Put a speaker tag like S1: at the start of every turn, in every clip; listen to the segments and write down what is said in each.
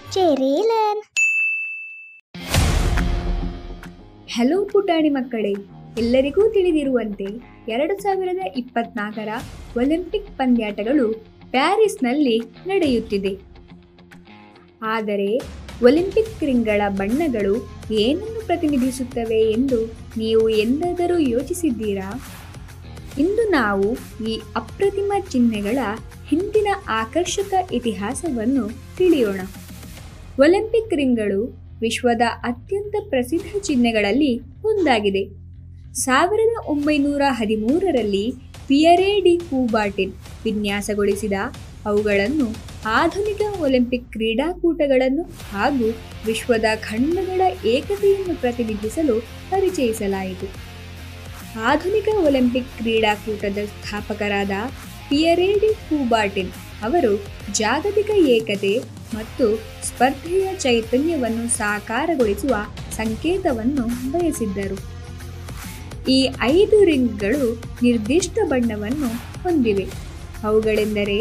S1: ಚೆರಿಲನ್.
S2: Hello ಪುಟಾಣಿ ಮಕ್ಕಳೇ, ಎಲ್ಲರಿಗೂ ತಿಳಿದಿರುವಂತೆ 2024ರ ಒಲಿಂಪಿಕ್ ಪಂದ್ಯಾಟಗಳು ಪ್ಯಾರಿಸ್ನಲ್ಲಿ ನಡೆಯುತ್ತಿದೆ. ಆದರೆ ಒಲಿಂಪಿಕ್ ರಿಂಗ್ಗಳ ಬಣ್ಣಗಳು ಏನನ್ನು ಪ್ರತಿನಿಧಿಸುತ್ತವೆ ಎಂದು ನೀವು ಎಂದಾದರೂ ಯೋಚಿಸಿದ್ದೀರಾ? ಇಂದು ನಾವು ಈ ಅಪ್ರತಿಮ ಚಿಹ್ನೆಗಳ ಹಿಂದಿನ ಆಕರ್ಷಕ ಇತಿಹಾಸವನ್ನು ತಿಳಿಯೋಣ. ಒಲಿಂಪಿಕ್ ರಿಂಗ್ಗಳು ವಿಶ್ವದ ಅತ್ಯಂತ ಪ್ರಸಿದ್ಧ ಚಿಹ್ನೆಗಳಲ್ಲಿ ಒಂದಾಗಿದೆ. 1913ರಲ್ಲಿ ಪಿಯರೆ ಡಿ ಕೂಬರ್ಟಿನ್ ವಿನ್ಯಾಸಗೊಳಿಸಿದ ಅವುಗಳನ್ನು ಆಧುನಿಕ ಒಲಿಂಪಿಕ್ ಕ್ರೀಡಾಕೂಟಗಳನ್ನು ಹಾಗೂ ವಿಶ್ವದ ಖಂಡಗಳ ಏಕತೆಯನ್ನು ಪ್ರತಿನಿಧಿಸಲು ಪರಿಚಯಿಸಲಾಯಿತು. ಆಧುನಿಕ ಒಲಿಂಪಿಕ್ ಕ್ರೀಡಾಕೂಟದ ಸ್ಥಾಪಕರಾದ ಪಿಯರೆ ಡಿ ಕೂಬರ್ಟಿನ್ ಅವರು ಜಾಗತಿಕ ಏಕತೆ ಮತ್ತು ಸ್ಪರ್ಧೆಯ ಚೈತನ್ಯವನ್ನು ಸಾಕಾರಗೊಳಿಸುವ ಸಂಕೇತವನ್ನು ಬಯಸಿದ್ದರು. ಈ 5 ರಿಂಗ್ಗಳು ನಿರ್ದಿಷ್ಟ ಬಣ್ಣವನ್ನು ಹೊಂದಿವೆ. ಅವುಗಳೆಂದರೆ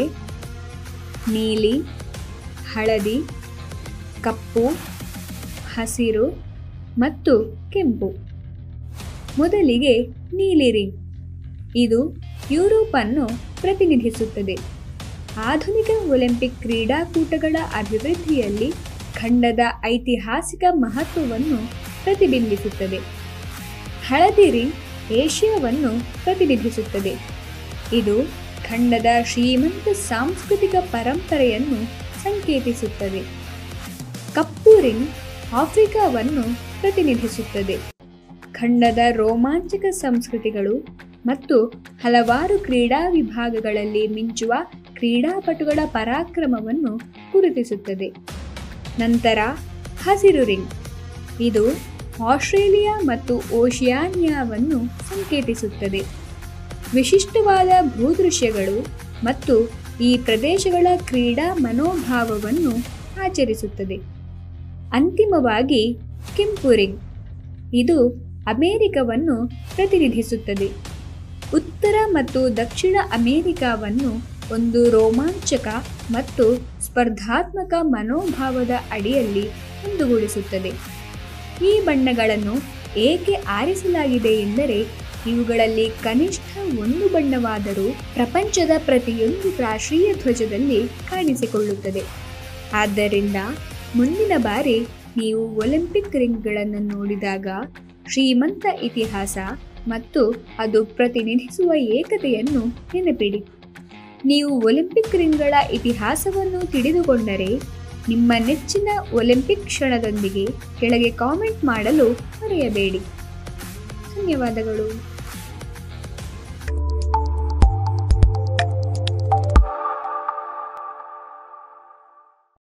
S2: ನೀಲಿ, ಹಳದಿ, ಕಪ್ಪು, ಹಸಿರು ಮತ್ತು ಕೆಂಪು. ಮೊದಲಿಗೆ ನೀಲಿ ರಿಂಗ್. ಇದು ಯುರೋಪನ್ನು ಪ್ರತಿನಿಧಿಸುತ್ತದೆ. ಆಧುನಿಕ ಒಲಿಂಪಿಕ್ ಕ್ರೀಡಾಕೂಟಗಳ ಅಭಿವೃದ್ಧಿಯಲ್ಲಿ ಖಂಡದ ಐತಿಹಾಸಿಕ ಮಹತ್ವವನ್ನು ಪ್ರತಿಬಿಂಬಿಸುತ್ತದೆ. ಹಳದಿ ರಿಂಗ್ ಏಷ್ಯಾವನ್ನು ಪ್ರತಿನಿಧಿಸುತ್ತದೆ. ಇದು ಖಂಡದ ಶ್ರೀಮಂತ ಸಾಂಸ್ಕೃತಿಕ ಪರಂಪರೆಯನ್ನು ಸಂಕೇತಿಸುತ್ತದೆ. ಕಪ್ಪು ರಿಂಗ್ ಆಫ್ರಿಕಾವನ್ನು ಪ್ರತಿನಿಧಿಸುತ್ತದೆ. ಖಂಡದ ರೋಮಾಂಚಕ ಸಂಸ್ಕೃತಿಗಳು ಮತ್ತು ಹಲವಾರು ಕ್ರೀಡಾ ವಿಭಾಗಗಳಲ್ಲಿ ಮಿಂಚುವ ಕ್ರೀಡಾಪಟುಗಳ ಪರಾಕ್ರಮವನ್ನು ಗುರುತಿಸುತ್ತದೆ. ನಂತರ ಹಸಿರು ರಿಂಗ್. ಇದು ಆಸ್ಟ್ರೇಲಿಯಾ ಮತ್ತು ಓಷಿಯಾನಿಯಾವನ್ನು ಸಂಕೇತಿಸುತ್ತದೆ. ವಿಶಿಷ್ಟವಾದ ಭೂದೃಶ್ಯಗಳು ಮತ್ತು ಈ ಪ್ರದೇಶಗಳ ಕ್ರೀಡಾ ಮನೋಭಾವವನ್ನು ಆಚರಿಸುತ್ತದೆ. ಅಂತಿಮವಾಗಿ ಕೆಂಪು ರಿಂಗ್. ಇದು ಅಮೆರಿಕವನ್ನು ಪ್ರತಿನಿಧಿಸುತ್ತದೆ. ಉತ್ತರ ಮತ್ತು ದಕ್ಷಿಣ ಅಮೆರಿಕಾವನ್ನು ಒಂದು ರೋಮಾಂಚಕ ಮತ್ತು ಸ್ಪರ್ಧಾತ್ಮಕ ಮನೋಭಾವದ ಅಡಿಯಲ್ಲಿ ಒಂದುಗೂಡಿಸುತ್ತದೆ. ಈ ಬಣ್ಣಗಳನ್ನು ಏಕೆ ಆರಿಸಲಾಗಿದೆ ಎಂದರೆ, ಇವುಗಳಲ್ಲಿ ಕನಿಷ್ಠ ಒಂದು ಬಣ್ಣವಾದರೂ ಪ್ರಪಂಚದ ಪ್ರತಿಯೊಂದು ರಾಷ್ಟ್ರೀಯ ಧ್ವಜದಲ್ಲಿ ಕಾಣಿಸಿಕೊಳ್ಳುತ್ತದೆ. ಆದ್ದರಿಂದ ಮುಂದಿನ ಬಾರಿ ನೀವು ಒಲಿಂಪಿಕ್ ರಿಂಗ್ಗಳನ್ನು ನೋಡಿದಾಗ ಶ್ರೀಮಂತ ಇತಿಹಾಸ ಮತ್ತು ಅದು ಪ್ರತಿನಿಧಿಸುವ ಏಕತೆಯನ್ನು ನೆನಪಿಡಿ. ನೀವು ಒಲಿಂಪಿಕ್ ರಿಂಗ್ಗಳ ಇತಿಹಾಸವನ್ನು ತಿಳಿದುಕೊಂಡರೆ ನಿಮ್ಮ ನೆಚ್ಚಿನ ಒಲಿಂಪಿಕ್ ಕ್ಷಣದೊಂದಿಗೆ ಕೆಳಗೆ ಕಾಮೆಂಟ್ ಮಾಡಲು ಮರೆಯಬೇಡಿ. ಧನ್ಯವಾದಗಳು.